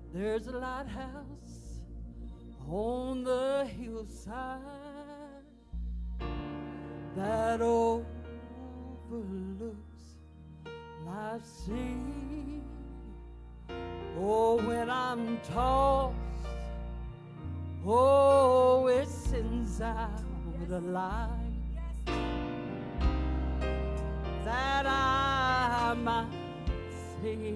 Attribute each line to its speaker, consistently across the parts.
Speaker 1: There's a lighthouse on the hillside that overlooks life's sea. Oh, when I'm tossed, oh, it sends out a light that I might see.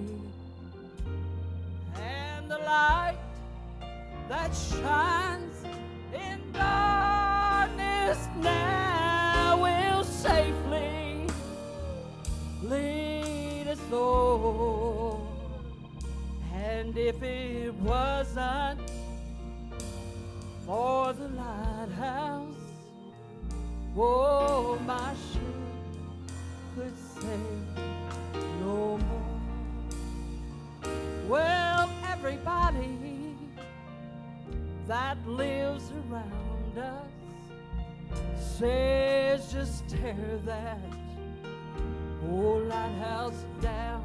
Speaker 1: And the light that shines in darkness now will safely lead us all. And if it wasn't for the lighthouse, oh, my ship could sail no more. Well, everybody that lives around us says just tear that old lighthouse down.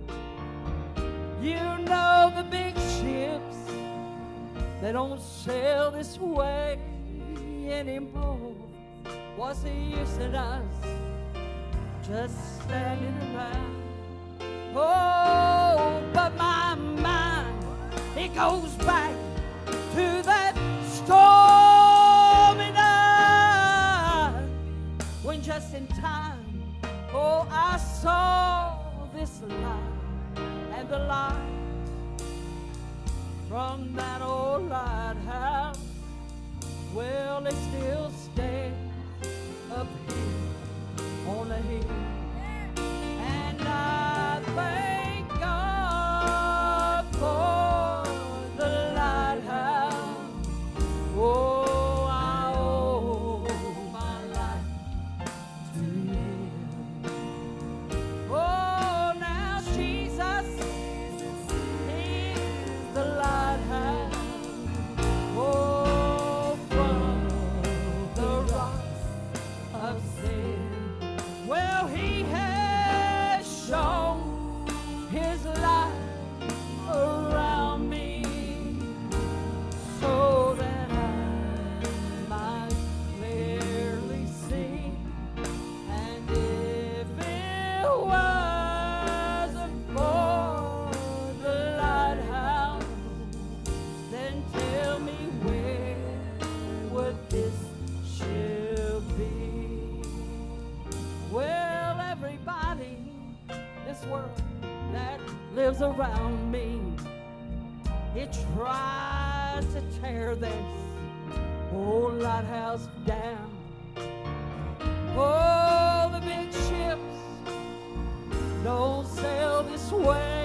Speaker 1: You know the big ships, they don't sail this way anymore. What's the use in us just standing around? Oh, but my mind, it goes back to that stormy night when just in time, oh, I saw this light, and the light from that old lighthouse, well, it still stands up here on the hill. And I thank God for the lighthouse. Oh, I owe my life to Him. Oh, now Jesus is the lighthouse. Oh, from the rocks of sin. Well, He has shown His light around me so that I might clearly see. And if it wasn't for the lighthouse, then tell me where would this ship be? Well, everybody, this world that lives around me, it tries to tear this old lighthouse down. Oh, the big ships don't sail this way